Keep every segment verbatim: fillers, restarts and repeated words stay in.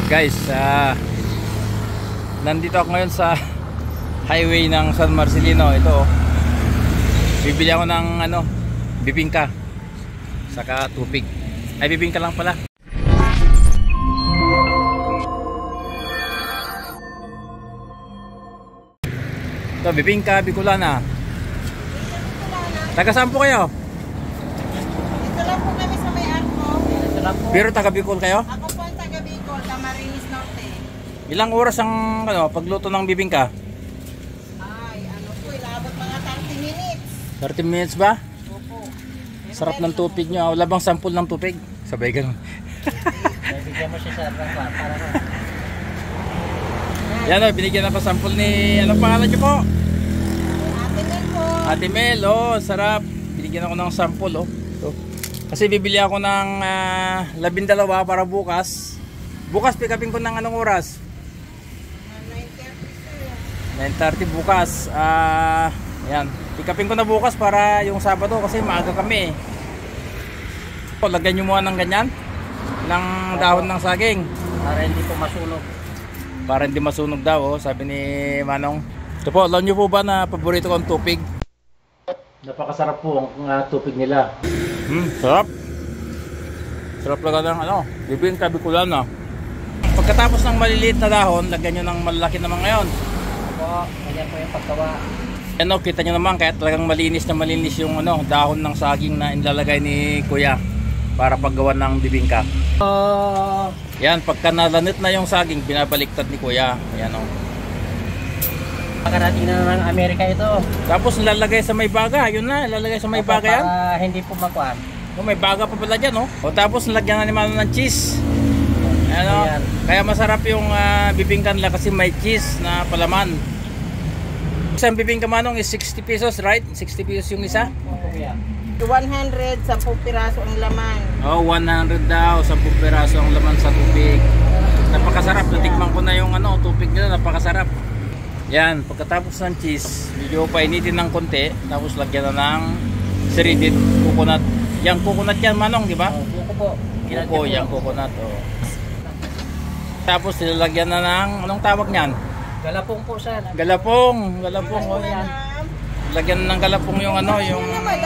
Guys, uh, nandito ako ngayon sa highway ng San Marcelino. Ito, bibili ako ng ano, bibingka saka tupig. Ay, bibingka lang pala. Ito, Bibingka Bicolana. Taga saan po kayo? Ito lang po kami sa may arko. Ito lang po. Pero taga Bicol kayo? Ako po ang taga Bicol, Camarines Norte. Ilang oras ang ano, pagluto ng bibingka? Ay, ano po, ilabot mga thirty minutes. thirty minutes ba? Opo. Sarap ng tupig nyo. Wala bang sample ng tupig? Sabay ganun. Bigyan mo siya sa rangwa para na. Yan o, binigyan na pa sample ni, anong pangalan nyo po? Ate Mel po. Ate Mel, oh, sarap. Binigyan ako ng sample, oh. Ito. Kasi bibili ako ng uh, labindalawa para bukas. Bukas pick upin ko ng anong oras? nine thirty sir. nine thirty bukas. Ah, uh, yan. Pick upin ko na bukas para yung Sabado kasi maaga kami. So, lagyan nyo muna ng ganyan, ng dahon ng saging. Para hindi po masunog. Para hindi masunog daw, oh, sabi ni Manong. Ito po, alam nyo po ba na paborito ko ang tupig? Napakasarap po ang uh, tupig nila. Hmm, sarap. Sarap lang ng ano, Bibingka Bicolana. Pagkatapos ng maliliit na dahon, lagyan nyo ng malaki naman ngayon. Opo, ganyan po yung paggawa. Ano, kita nyo naman, kaya talagang malinis na malinis yung ano, dahon ng saging na inlalagay ni Kuya para paggawa ng bibingka. Uh, yan, pagka nalanit na yung saging, binabaliktad ni Kuya. Ayan o. Pagkarating na ng Amerika ito. Tapos nilalagay sa may baga, yun na, nilalagay sa may baga yan. Para hindi po magkuhan. O, may baga pa pala dyan, o. O tapos nilagyan na ni Mano ng cheese. Ayan o. Kaya masarap yung uh, bibingka nila kasi may cheese na palaman. Isang bibingka, Manong, is sixty pesos, right? sixty pesos yung isa. one hundred, ten piraso ang laman. Oh, one hundred daw, ten piraso ang laman sa tubig. Napakasarap, natikman ko na yung ano, tubig nila, napakasarap. Yan, pagkatapos ng cheese, medyo painitin ng konti, tapos lagyan na ng shredded coconut. Yang coconut yan, Manong, di ba? Oh, buko po. Buko, yang coconut, oh. Tapos nilalagyan na ng, anong tawag niyan? Galapong po, sir. Galapong, galapong, oh yan. Lagyan ng galapong yung ano, yung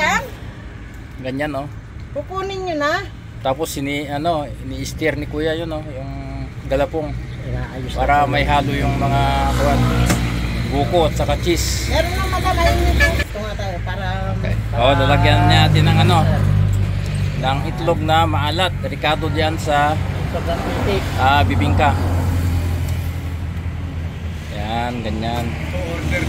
ganyan, oh. Pupunin nyo na. Tapos ini ano, ini-stir ni Kuya yun, oh, yung galapong. Inaayos para may halo yung mga kuwan, buko at saka cheese. Meron na madalayin nito. Ito nga tayo para, okay. para Oh, lalagyan natin ng ano, ng itlog na maalat. Delikado diyan sa ah, bibingka. Yan, ganyan. Order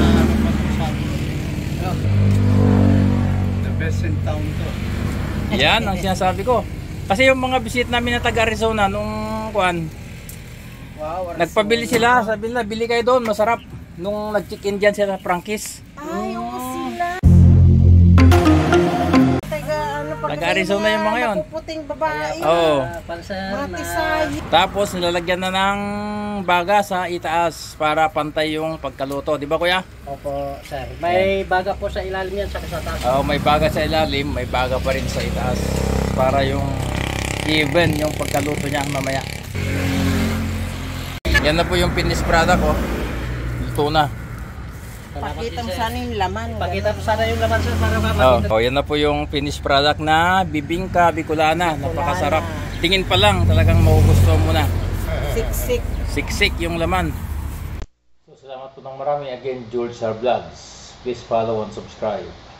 na the best in town to. Yan ang sinasabi ko. Kasi yung mga visit namin na taga Arizona nung kuan, wow, nagpabili sila, sabi nila bili kayo doon, masarap. Nung nag-check-in diyan sila sa Frankie's. Ay, oo sila. Taga ano pa? Taga Arizona yung mga yon. Puputing babae. Oo. Mga tisay. Tapos nilalagyan na ng baga sa itaas para pantay yung pagkaluto, di ba Kuya? Opo, sir. May baga po sa ilalim yan, sa taas. Oo, may baga sa ilalim, may baga pa rin sa itaas para yung even yung pagkaluto niya mamaya. Yan na po yung finished product, oh. Luto na. Pakita mo sana yung laman. Pakita mo sana yung laman, sir, para makita. Oh, oh, yan na po yung finished product na Bibingka Bicolana. Napakasarap. Tingin pa lang, talagang magugustuhan mo na. Siksik. Siksik yung laman. So, salamat po ng marami. Again, George Our Vlogs. Please follow and subscribe.